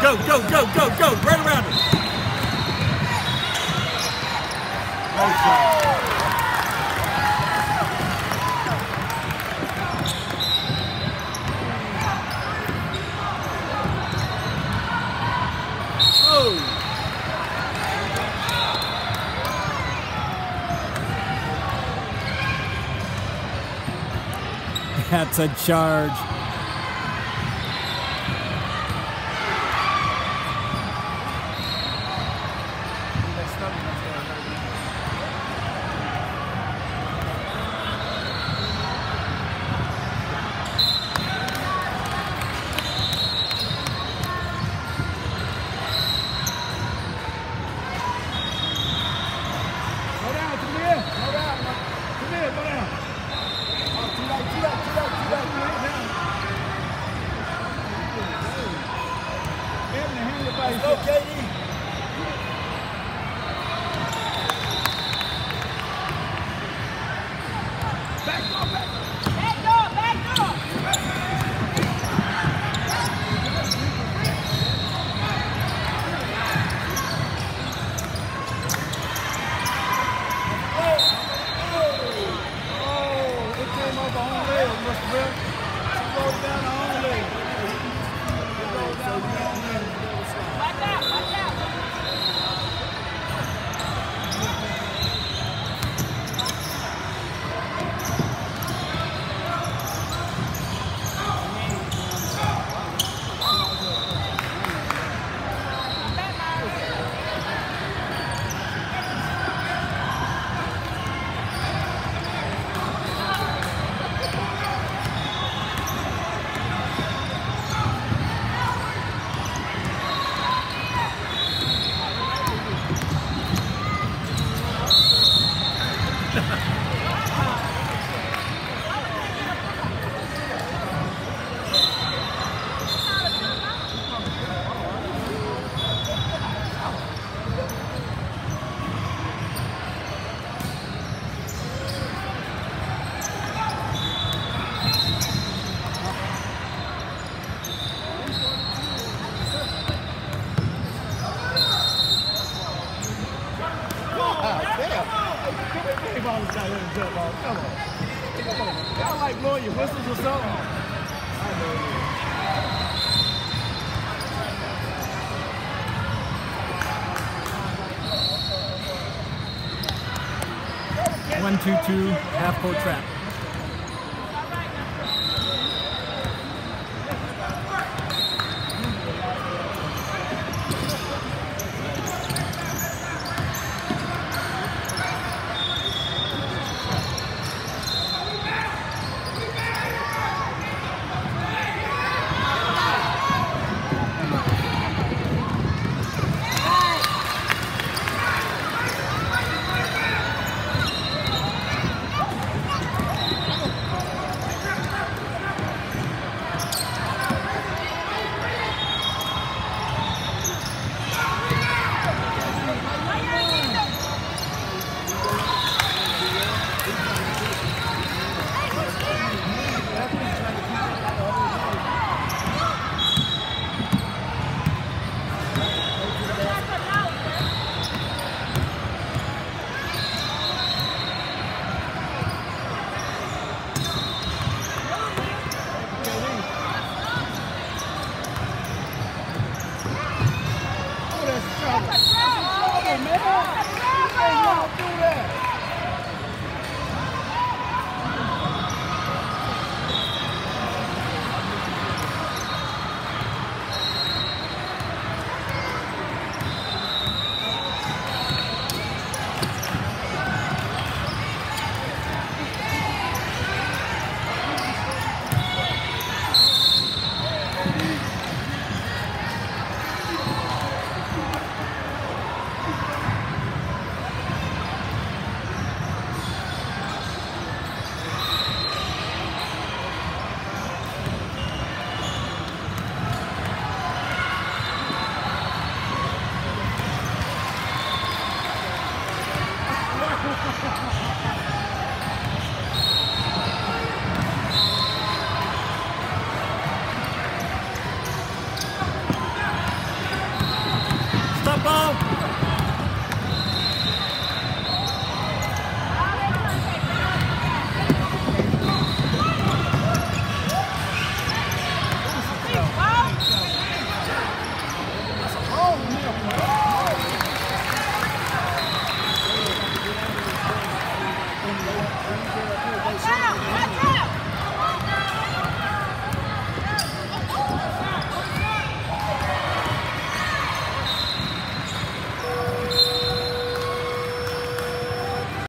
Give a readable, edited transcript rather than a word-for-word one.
Go, go, go, go, go. Right around it. Nice shot. Oh. That's a charge. Let's go, KD. Back door, back door. Back door, back door. Oh, it came over on leg, Mr. Will. She rolled down her own leg. It rolled down her own leg. Watch out, watch out. Come on. Y'all like blowing your whistles or something? I know you. 1-2-2, half court trap.